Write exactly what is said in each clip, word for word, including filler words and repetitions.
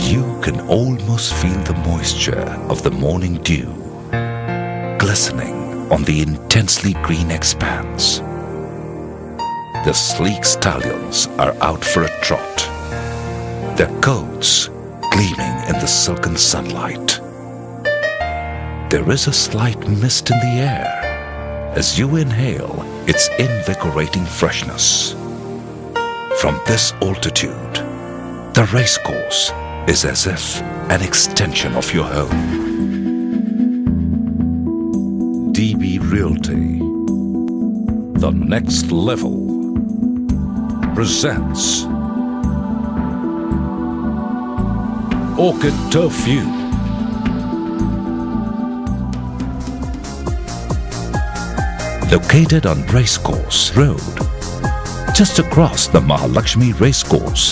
you can almost feel the moisture of the morning dew glistening on the intensely green expanse. The sleek stallions are out for a trot, their coats gleaming in the silken sunlight. There is a slight mist in the air as you inhale its invigorating freshness. From this altitude, the racecourse is as if an extension of your home. D B Realty, the next level, presents Orchid Turf View. Located on Racecourse Road, just across the Mahalaxmi Race Course.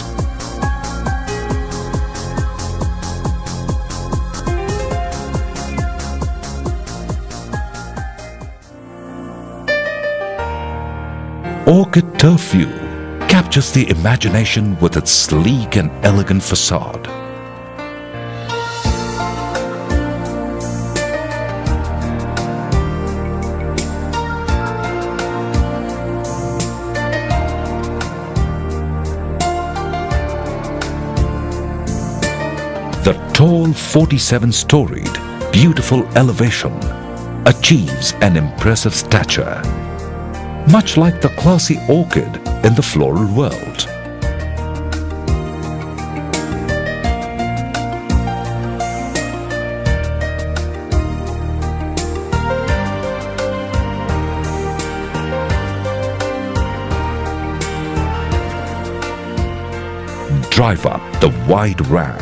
Orchid Turf View captures the imagination with its sleek and elegant facade. The tall forty-seven storied, beautiful elevation achieves an impressive stature, much like the classy orchid in the floral world. Drive up the wide ramp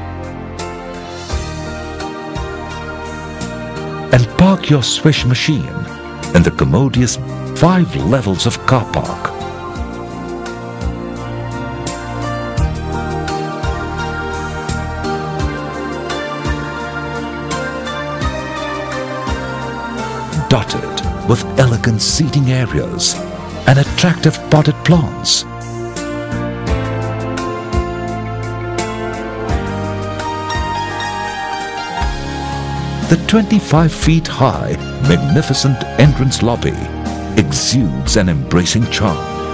and park your swish machine in the commodious five levels of car park. Dotted with elegant seating areas and attractive potted plants. The twenty-five feet high, magnificent entrance lobby exudes an embracing charm.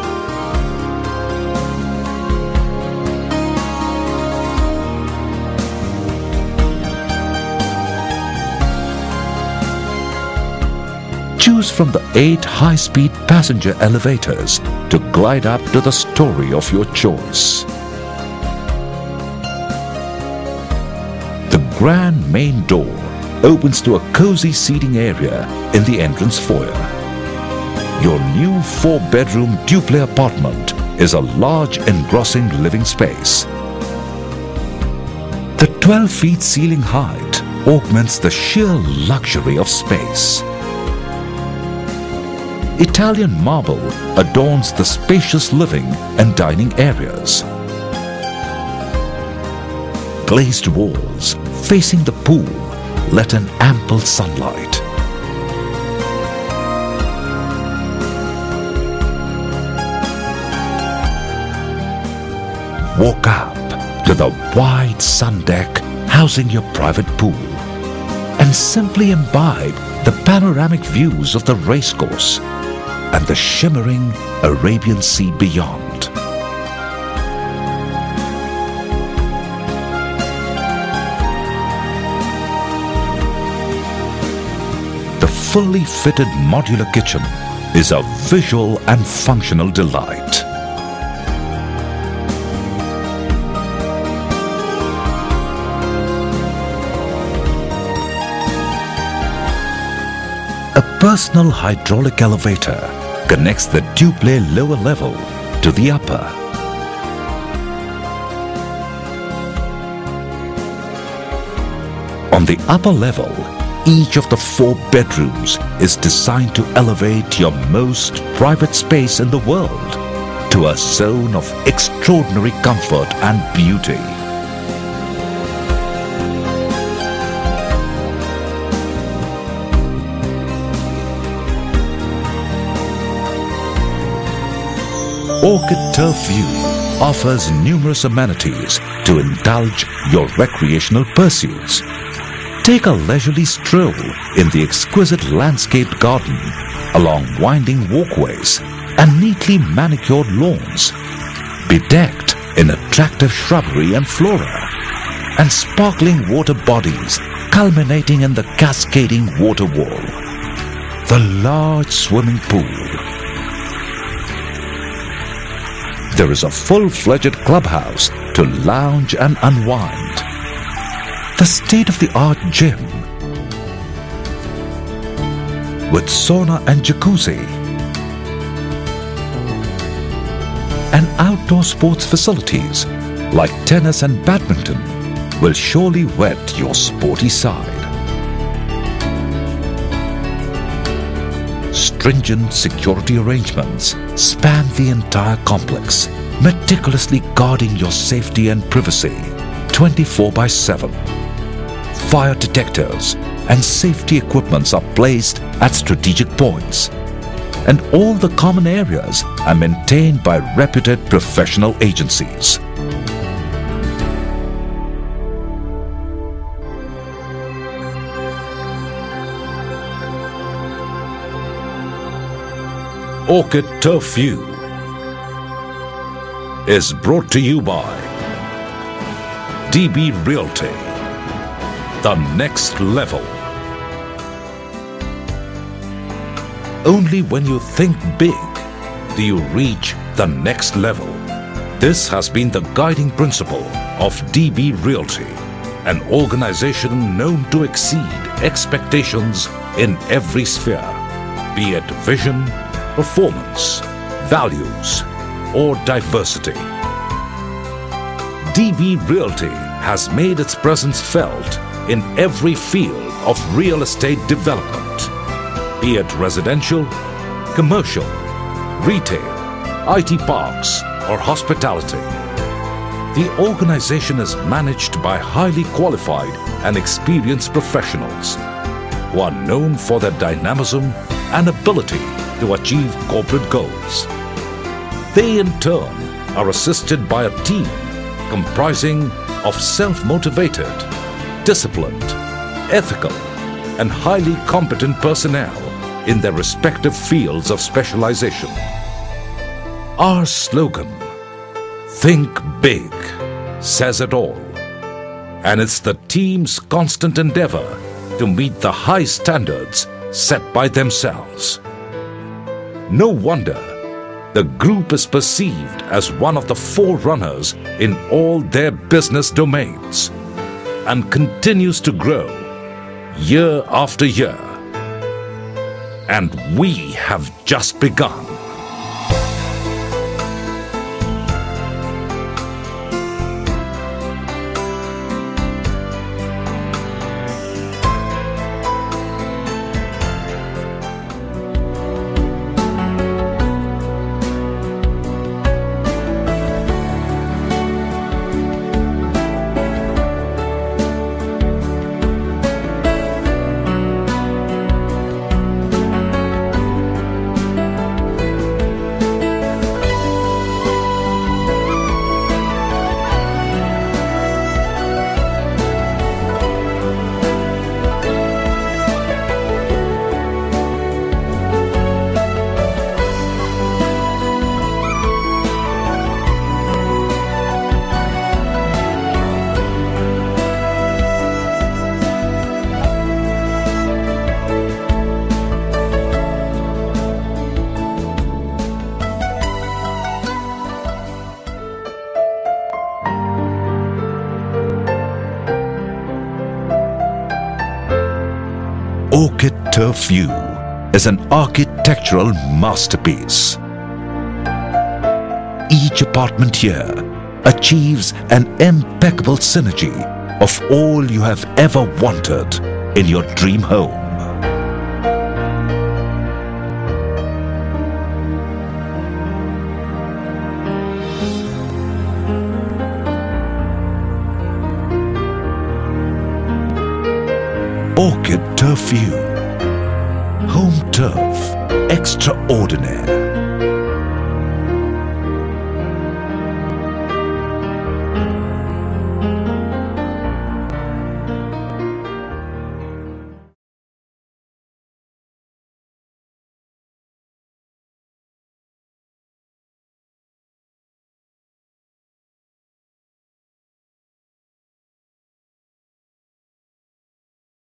Choose from the eight high-speed passenger elevators to glide up to the story of your choice. The grand main door opens to a cozy seating area in the entrance foyer. Your new four-bedroom duplex apartment is a large engrossing living space. The twelve feet ceiling height augments the sheer luxury of space. Italian marble adorns the spacious living and dining areas. Glazed walls facing the pool let in ample sunlight. Walk up to the wide sun deck housing your private pool and simply imbibe the panoramic views of the racecourse and the shimmering Arabian Sea beyond. The fully fitted modular kitchen is a visual and functional delight. A personal hydraulic elevator connects the duplex lower level to the upper. On the upper level, each of the four bedrooms is designed to elevate your most private space in the world to a zone of extraordinary comfort and beauty. Orchid Turf View offers numerous amenities to indulge your recreational pursuits. Take a leisurely stroll in the exquisite landscaped garden along winding walkways and neatly manicured lawns, bedecked in attractive shrubbery and flora, and sparkling water bodies culminating in the cascading water wall, the large swimming pool. There is a full-fledged clubhouse to lounge and unwind, the state-of-the-art gym with sauna and jacuzzi, and outdoor sports facilities like tennis and badminton will surely whet your sporty side. Stringent security arrangements span the entire complex, meticulously guarding your safety and privacy twenty-four by seven. Fire detectors and safety equipments are placed at strategic points, and all the common areas are maintained by reputed professional agencies. Orchid Turf View is brought to you by D B Realty, the next level. Only when you think big do you reach the next level. This has been the guiding principle of D B Realty, an organization known to exceed expectations in every sphere, be it vision, performance, values, or diversity. D B Realty has made its presence felt in every field of real estate development, be it residential, commercial, retail, I T parks, or hospitality. The organization is managed by highly qualified and experienced professionals who are known for their dynamism and ability to achieve corporate goals. They in turn are assisted by a team comprising of self-motivated, disciplined, ethical, and highly competent personnel in their respective fields of specialization. Our slogan, "Think Big," says it all, and it's the team's constant endeavor to meet the high standards set by themselves. No wonder the group is perceived as one of the forerunners in all their business domains and continues to grow year after year. And we have just begun. Orchid Turf View is an architectural masterpiece. Each apartment here achieves an impeccable synergy of all you have ever wanted in your dream home. Orchid Turf View. Home turf extraordinaire.